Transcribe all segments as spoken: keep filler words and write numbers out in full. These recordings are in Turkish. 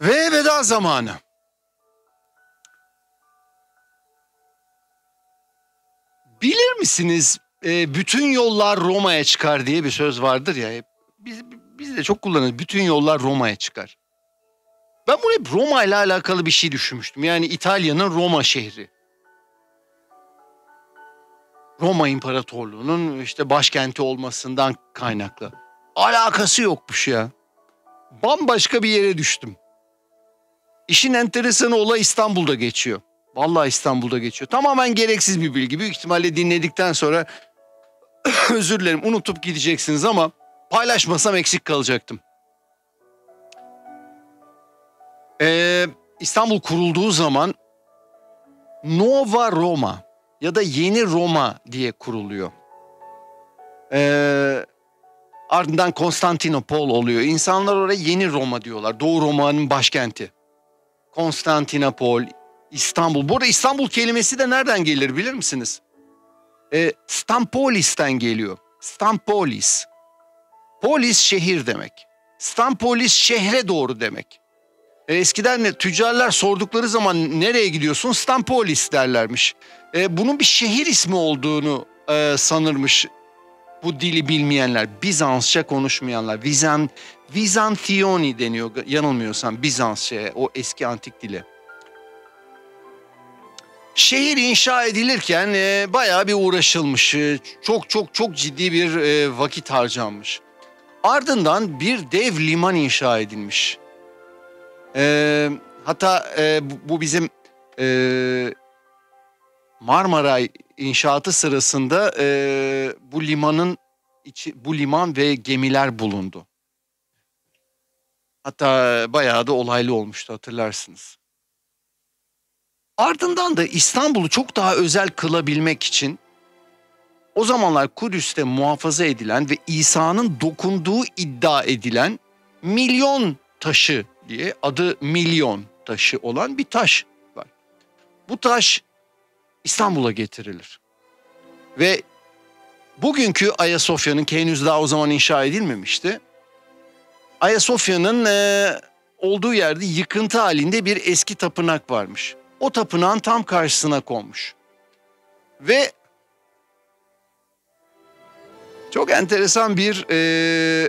Ve veda zamanı. Bilir misiniz, e, bütün yollar Roma'ya çıkar diye bir söz vardır ya. Hep, biz, biz de çok kullanırız. Bütün yollar Roma'ya çıkar. Ben bunu hep Roma ile alakalı bir şey düşünmüştüm. Yani İtalya'nın Roma şehri. Roma İmparatorluğu'nun işte başkenti olmasından kaynaklı. Alakası yokmuş ya. Bambaşka bir yere düştüm. İşin enteresanı olay İstanbul'da geçiyor. Vallahi İstanbul'da geçiyor. Tamamen gereksiz bir bilgi. Büyük ihtimalle dinledikten sonra özür dilerim unutup gideceksiniz ama paylaşmasam eksik kalacaktım. Ee, İstanbul kurulduğu zaman Nova Roma ya da Yeni Roma diye kuruluyor. Ee, ardından Konstantinopol oluyor. İnsanlar oraya Yeni Roma diyorlar. Doğu Roma'nın başkenti. Konstantinopol, İstanbul. Bu arada İstanbul kelimesi de nereden gelir bilir misiniz? Ee, Stampolis'ten geliyor. Stampolis. Polis şehir demek. Stampolis şehre doğru demek. E, eskiden ne, tüccarlar sordukları zaman nereye gidiyorsun? Stampolis derlermiş. E, bunun bir şehir ismi olduğunu e, sanırmış bu dili bilmeyenler. Bizansça konuşmayanlar. Vizan, Vizantioni deniyor yanılmıyorsam Bizansça, o eski antik dili. Şehir inşa edilirken e, bayağı bir uğraşılmış. E, çok çok çok ciddi bir e, vakit harcanmış. Ardından bir dev liman inşa edilmiş. E, hatta e, bu bizim e, Marmaray inşaatı sırasında e, bu limanın içi, bu liman ve gemiler bulundu. Hatta bayağı da olaylı olmuştu, hatırlarsınız. Ardından da İstanbul'u çok daha özel kılabilmek için o zamanlar Kudüs'te muhafaza edilen ve İsa'nın dokunduğu iddia edilen milyon taşı diye adı milyon taşı olan bir taş var. Bu taş İstanbul'a getirilir. Ve bugünkü Ayasofya'nın, ki henüz daha o zaman inşa edilmemişti, Ayasofya'nın e, olduğu yerde yıkıntı halinde bir eski tapınak varmış. O tapınağın tam karşısına konmuş. Ve çok enteresan bir e,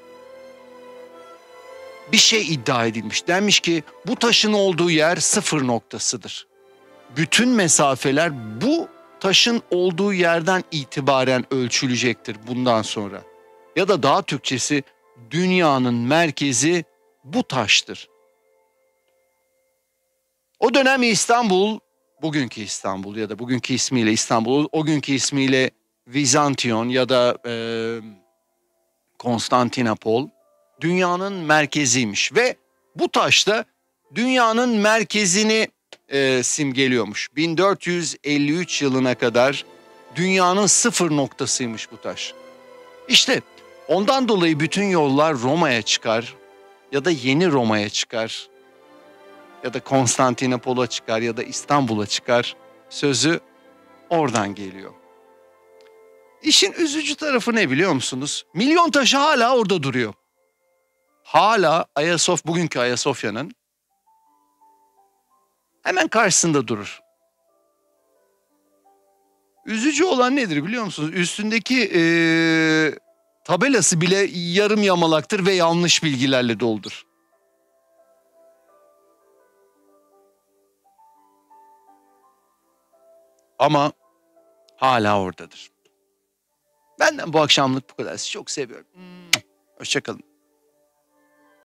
bir şey iddia edilmiş. Denmiş ki bu taşın olduğu yer sıfır noktasıdır. Bütün mesafeler bu taşın olduğu yerden itibaren ölçülecektir bundan sonra. Ya da daha Türkçesi, dünyanın merkezi bu taştır. O dönem İstanbul, bugünkü İstanbul ya da bugünkü ismiyle İstanbul, o günkü ismiyle Vizantiyon ya da e, Konstantinopol dünyanın merkeziymiş ve bu taş da dünyanın merkezini e, simgeliyormuş. bin dört yüz elli üç yılına kadar dünyanın sıfır noktasıymış bu taş. İşte ondan dolayı bütün yollar Roma'ya çıkar ya da Yeni Roma'ya çıkar ya da Konstantinopol'a çıkar ya da İstanbul'a çıkar sözü oradan geliyor. İşin üzücü tarafı ne biliyor musunuz? Milyon taşı hala orada duruyor. Hala Ayasof, bugünkü Ayasofya'nın hemen karşısında durur. Üzücü olan nedir biliyor musunuz? Üstündeki ee, tabelası bile yarım yamalaktır ve yanlış bilgilerle doldur. Ama hala oradadır. Benden bu akşamlık bu kadar. Sizi çok seviyorum. Hoşça kalın.